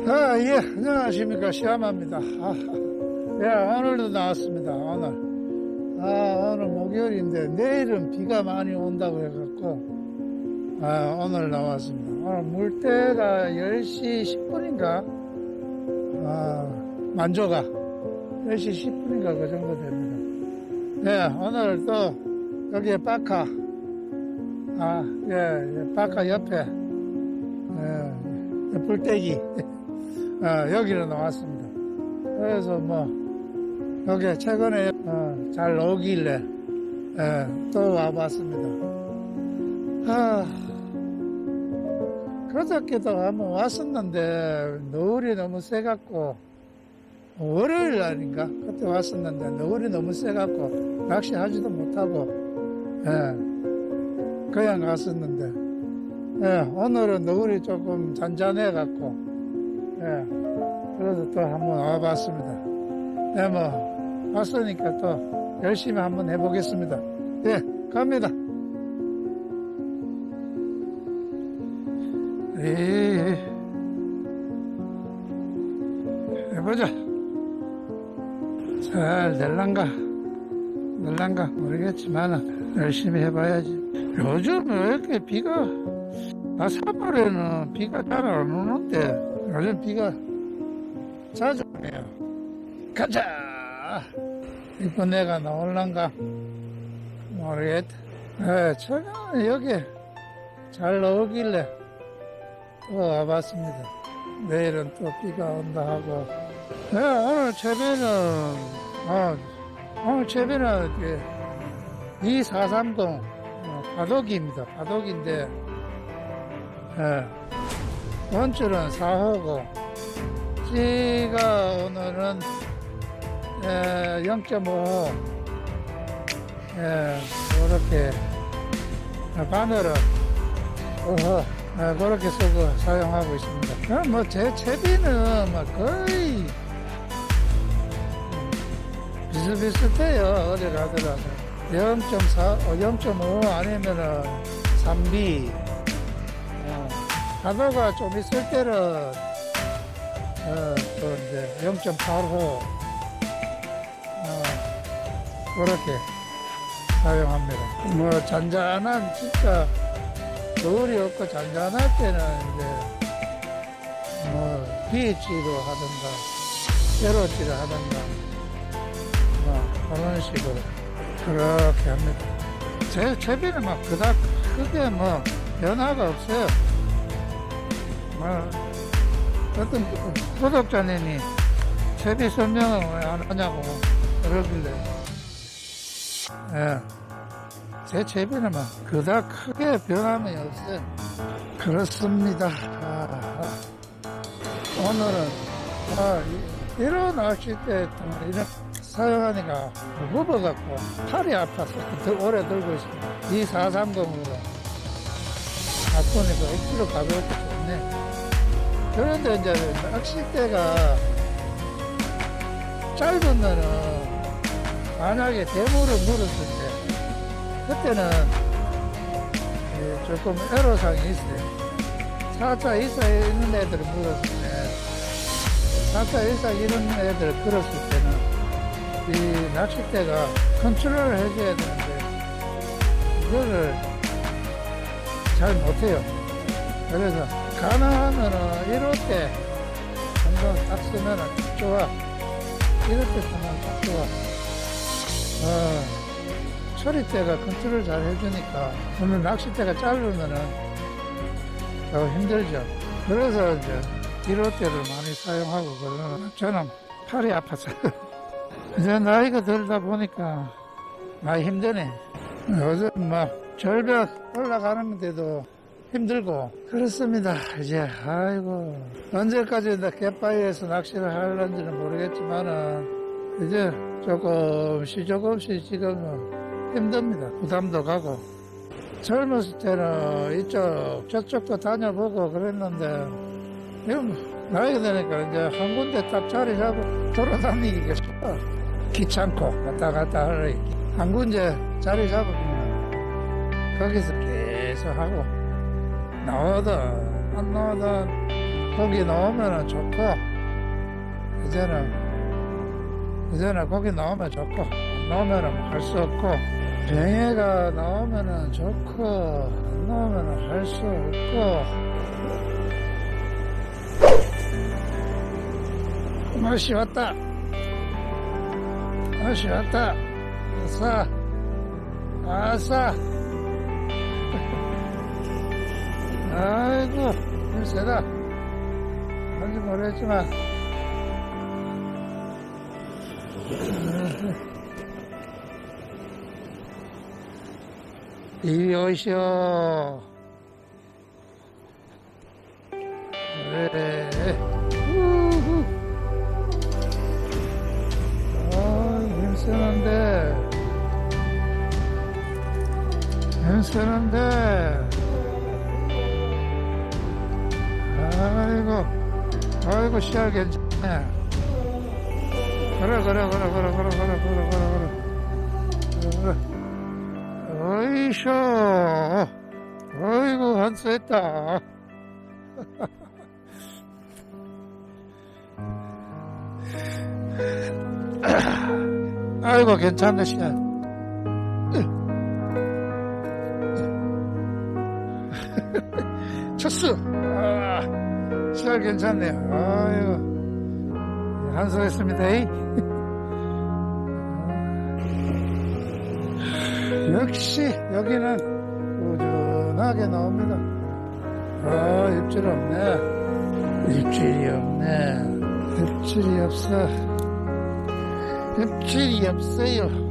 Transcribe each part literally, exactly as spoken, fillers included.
아, 예, 안녕하십니까. 시아마입니다. 아, 예, 오늘도 나왔습니다. 오늘. 아, 오늘 목요일인데, 내일은 비가 많이 온다고 해갖고, 아, 오늘 나왔습니다. 오늘 물때가 열 시 십 분인가? 아, 만조가. 열 시 십 분인가 그 정도 됩니다. 네, 오늘 또, 여기에 바카. 아, 예, 예 바카 옆에, 예, 불떼기. 어, 여기로 나왔습니다. 그래서 뭐 여기 최근에 어, 잘 나오길래 예, 또 와봤습니다. 아, 그저께도 한번 왔었는데 노을이 너무 세갖고 월요일 날인가 그때 왔었는데 노을이 너무 세갖고 낚시하지도 못하고 예, 그냥 갔었는데 예, 오늘은 노을이 조금 잔잔해갖고 예, 그래서 또 한번 와봤습니다. 네, 뭐, 왔으니까 또 열심히 한번 해보겠습니다. 예, 갑니다. 예, 해보자. 잘 될란가, 될란가 모르겠지만, 열심히 해봐야지. 요즘 왜 이렇게 비가, 아, 삼월에는 비가 잘 안 오는데, 요즘 비가 자주 오네요. 가자! 이번 애가 나올란가? 모르겠다. 예, 처음에 여기 잘 나오길래 또 와봤습니다. 내일은 또 비가 온다 하고. 예, 오늘 채비는, 아, 오늘 채비는 이사삼공 어, 바둑입니다. 바둑인데, 예. 원줄은 사호고 C가 오늘은 영 점 오호 예, 그렇게 바늘은 오호 예, 그렇게 쓰고 사용하고 있습니다. 뭐 제 채비는 뭐 거의 비슷비슷해요. 어디 가더라도 영 점 사, 영 점 오 아니면은 삼 비 파도가 좀 있을 때는, 어, 또 이제 영 점 팔호, 어, 그렇게 사용합니다. 뭐, 잔잔한, 진짜, 노을이 없고 잔잔할 때는 이제, 뭐, 비치로 하든가, 세로치를 하든가, 뭐, 그런 식으로, 그렇게 합니다. 제, 채비는 막 그닥 크게 뭐, 변화가 없어요. 뭐, 어떤 구독자님이 채비 설명을 왜 안 하냐고 그러길래, 예, 제 채비는 막 그닥 크게 변함이 없어요. 그렇습니다. 아, 오늘은, 아, 이런 낚시 때 이런 사용하니까 무거워갖고 팔이 아파서 오래 들고 있습니다. 이사삼공으로 바꾸니까 일 킬로그램 가볍게 좋네. 그런데 이제 낚싯대가 짧으면은 만약에 대물을 물었을 때 그때는 조금 애로사항이 있어요. 사 자 이상 있는 애들을 물었을 때 사 자 이상 이런 애들을 끌었을 때는 이 낚싯대가 컨트롤을 해줘야 되는데 이거를 잘 못해요. 그래서 가능하면은 이럴 때 한번 딱 쓰면은 딱 좋아. 이럴 때 쓰면 딱 좋아. 어, 처리대가 컨트롤 잘 해주니까 오늘 낚싯대가 짧으면은 더 힘들죠. 그래서 이제 이럴 때를 많이 사용하고 그러는 저는 팔이 아파서 이제 나이가 들다 보니까 많이 힘드네. 요즘 막 절벽 올라가는데도 힘들고 그렇습니다. 이제 아이고 언제까지 갯바위에서 낚시를 하려는지는 모르겠지만은 이제 조금씩 조금씩 지금은 힘듭니다. 부담도 가고 젊었을 때는 이쪽 저쪽도 다녀보고 그랬는데 지금 나이가 되니까 이제 한 군데 딱 자리 잡고 돌아다니기가 싫어. 귀찮고 왔다 갔다 하러 한 군데 자리 잡으면 거기서 계속 하고 나오든 안 나오든 고기 나오면은 좋고, 이제는, 이제는 고기 나오면 좋고, 안 나오면은 할 수 없고, 병해가 나오면은 좋고, 안 나오면은 할 수 없고, 맛이 왔다. 맛이 왔다. 아싸. 아싸. 아이고, 힘 세다. 뭔지 모르겠지만. 이리 오시오. 그래. 우후. 아, 힘쓰는데. 힘쓰는데. 아이고, 아이고, 씨알 괜찮네. 그래, 그래, 그래, 그래, 그래, 그래, 그래, 그래, 그래, 그래. 어이쇼. 어이구, 한수했다. 아이고, 괜찮네, 씨알. 쳤어. 아, 씨알 괜찮네요. 아이고, 한수했습니다. 역시 여기는 꾸준하게 나옵니다. 아, 입질 없네. 입질이 없네. 입질이 없어. 입질이 없어요.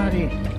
마리